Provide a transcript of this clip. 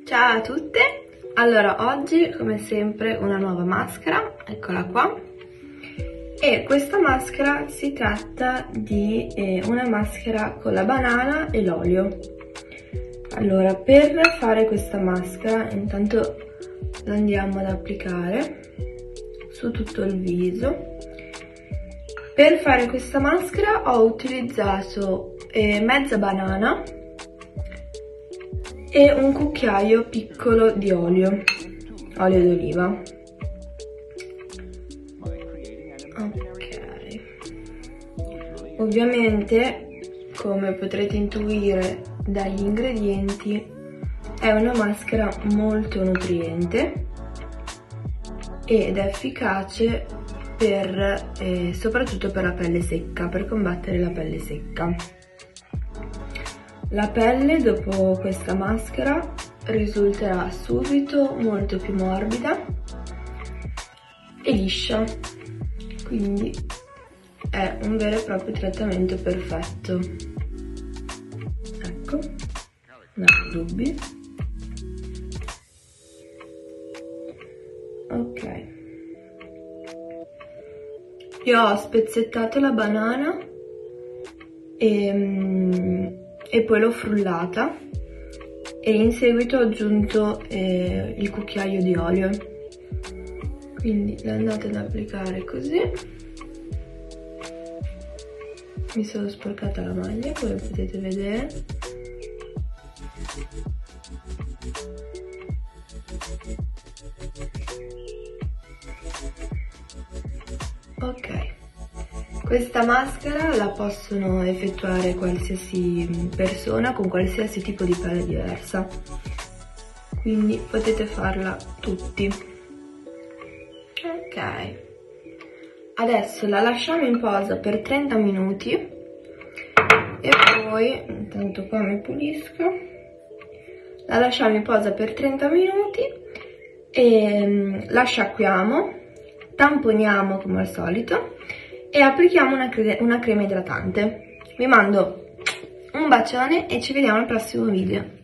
Ciao a tutte! Allora, oggi come sempre una nuova maschera, eccola qua. E questa maschera si tratta di una maschera con la banana e l'olio. Allora, per fare questa maschera intanto la andiamo ad applicare su tutto il viso. Per fare questa maschera ho utilizzato mezza banana e un cucchiaio piccolo di olio d'oliva. Ok, ovviamente, come potrete intuire dagli ingredienti, è una maschera molto nutriente ed è efficace soprattutto per la pelle secca, per combattere la pelle secca. La pelle dopo questa maschera risulterà subito molto più morbida e liscia, quindi è un vero e proprio trattamento perfetto. Ecco, non ho dubbi. Ok, io ho spezzettato la banana e poi l'ho frullata e in seguito ho aggiunto il cucchiaio di olio, quindi la andate ad applicare così. Mi sono sporcata la maglia, come potete vedere. Ok, questa maschera la possono effettuare qualsiasi persona con qualsiasi tipo di pelle diversa, quindi potete farla tutti. Ok, adesso la lasciamo in posa per 30 minuti e poi, intanto qua mi pulisco, la lasciamo in posa per 30 minuti e la sciacquiamo, tamponiamo come al solito e applichiamo una crema idratante. Vi mando un bacione e ci vediamo al prossimo video.